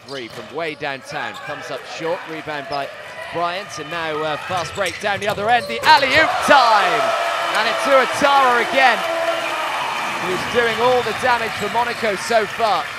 three from way downtown. Comes up short, rebound by Bryant, and now fast break down the other end. The alley-oop time! And it's to Ouattara again, who's doing all the damage for Monaco so far.